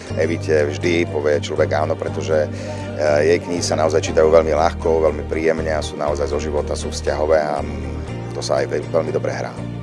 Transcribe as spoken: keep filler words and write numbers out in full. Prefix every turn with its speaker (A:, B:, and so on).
A: Evite vždy povie človek áno, pretože jej knihy sa naozaj čítajú veľmi ľahko, veľmi príjemne a sú naozaj zo života, sú vzťahové a to sa aj veľmi dobre hrá.